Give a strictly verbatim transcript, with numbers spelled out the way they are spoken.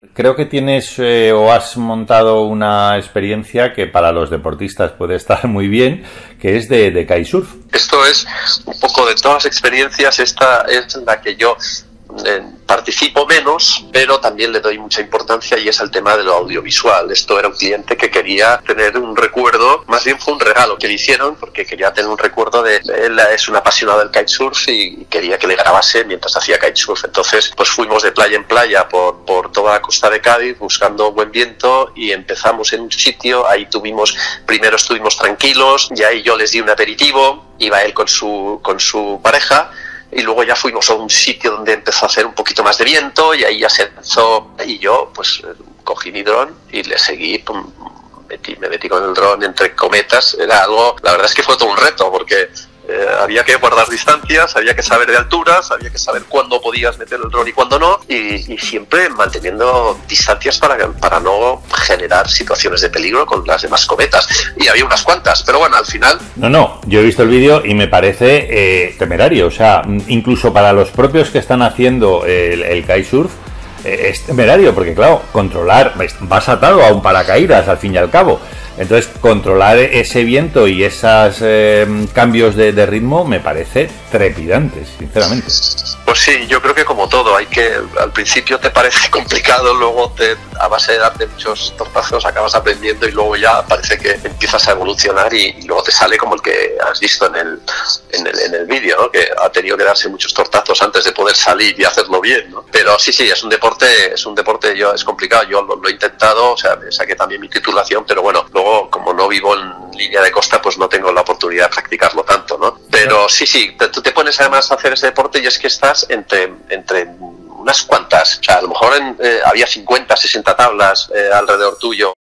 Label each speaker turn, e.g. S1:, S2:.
S1: Creo que tienes eh, o has montado una experiencia que para los deportistas puede estar muy bien, que es de, de kitesurf.
S2: Esto es un poco de todas las experiencias, esta es la que yo eh, participo menos, pero también le doy mucha importancia, y es el tema de lo audiovisual. Esto era un cliente que quería tener un recuerdo, más bien fue un regalo que le hicieron, porque quería tener un recuerdo de él. Es un apasionado del kitesurf y quería que le grabase mientras hacía kitesurf. Entonces pues fuimos de playa en playa por, por toda la costa de Cádiz buscando buen viento, y empezamos en un sitio. Ahí tuvimos, primero estuvimos tranquilos, y ahí yo les di un aperitivo, iba él con su, con su pareja, y luego ya fuimos a un sitio donde empezó a hacer un poquito más de viento, y ahí ya se empezó, y yo pues cogí mi dron y le seguí, pum, metí, me metí con el dron entre cometas. Era algo, la verdad es que fue todo un reto, porque eh, había que guardar distancias, había que saber de alturas, había que saber cuándo podías meter el dron y cuándo no, y, y siempre manteniendo distancias para, para no generar situaciones de peligro con las demás cometas. Y había unas cuantas, pero bueno, al final...
S1: No, no, yo he visto el vídeo y me parece eh, temerario, o sea, incluso para los propios que están haciendo el, el kitesurf, eh, es temerario, porque claro, controlar, vas atado a un paracaídas al fin y al cabo. Entonces, controlar ese viento y esos eh, cambios de, de ritmo me parece trepidantes, sinceramente.
S2: Pues sí, yo creo que como todo, hay que, al principio te parece complicado, luego te, a base de darte muchos tortazos acabas aprendiendo, y luego ya parece que empiezas a evolucionar, y, y luego te sale como el que has visto en el, en el, en el vídeo, ¿no? Que ha tenido que darse muchos tortazos antes de poder salir y hacerlo bien, ¿no? Pero sí, sí, es un deporte, es un deporte, yo, es complicado, yo lo, lo he intentado, o sea, me saqué también mi titulación, pero bueno, luego como no vivo en línea de costa, pues no tengo la oportunidad de practicarlo tanto, ¿no? Pero sí, sí, te, tú te pones además a hacer ese deporte y es que estás entre, entre unas cuantas, o sea, a lo mejor en, eh, había cincuenta, sesenta tablas eh, alrededor tuyo.